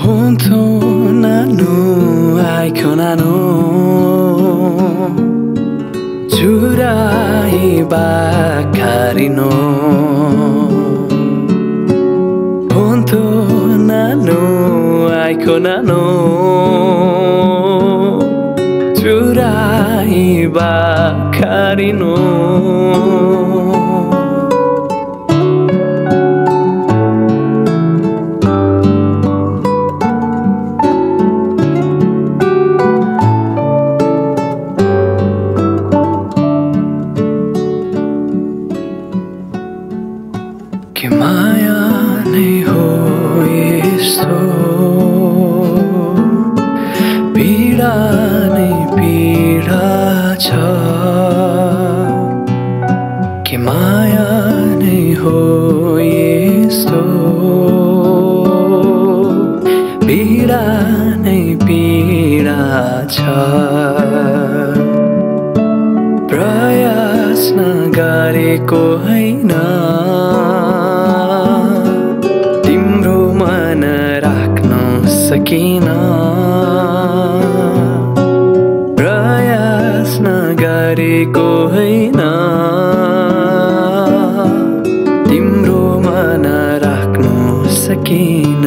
本当なの愛子なの辛いばかりの本当なの愛子なの辛いばかりのके माया नहीं हो यस्तो पीडा नहीं पीडा छ के माया नहीं हो यस्तो पीडा नहीं पीडा छ प्रयास नगरेको हैन तिम्रो मन राख्न सकिन प्रयास नगरेको हैन तिम्रो मन राख्न सकिन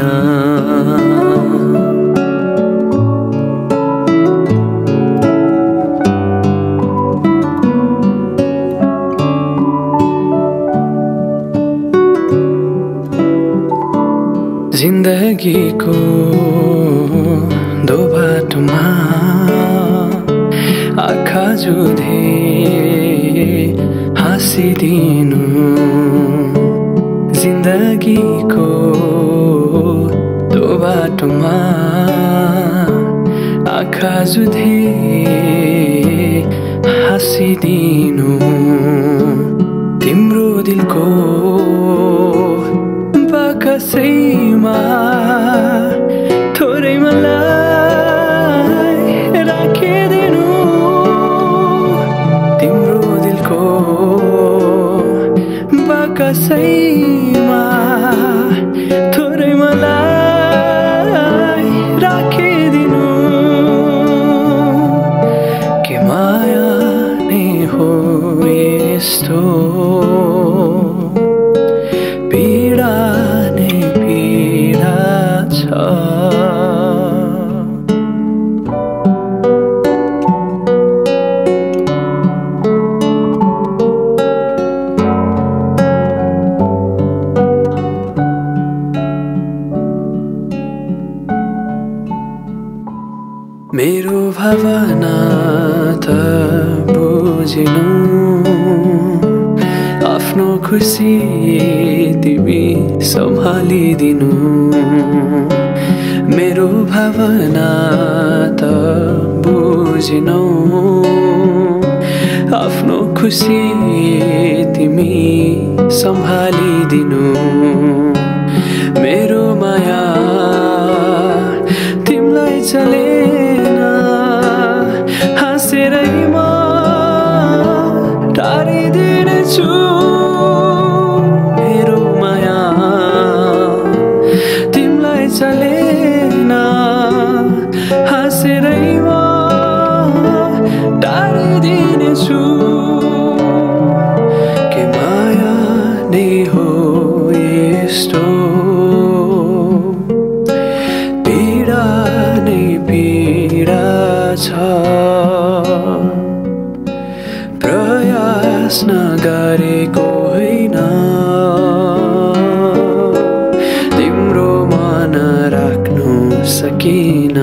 जिन्दगीको दो बाटोमा आँखा जुधे हाँसिदिनु जिन्दगीको दो बाटोमा आँखा जुधे हाँसिदिनु तिम्रो दिलको कसैमा थोरै मलाई राखिदिनु तिम्रो दिलको कसैमा थोरै मलाई राखिदिनु के माया नै हो यस्तो पीडा मेरो भावना त बुझिनु आफ्नो खुसी तिमी सम्हालिदिनु मेरो भावना त बुझिनु आफ्नो खुसी तिमी सम्हालिदिनु मेरो माया तिमीलाई चलेन हाँसेरै म टारिदिनेछु मेरो माया तिमीलाई चलेन हाँसेरै म टारिदिनेछु के माया नै हो यस्तो पीडा नै पीडा छ प्रयास नगरेको हैन तिम्रो मन राख्नु सकिन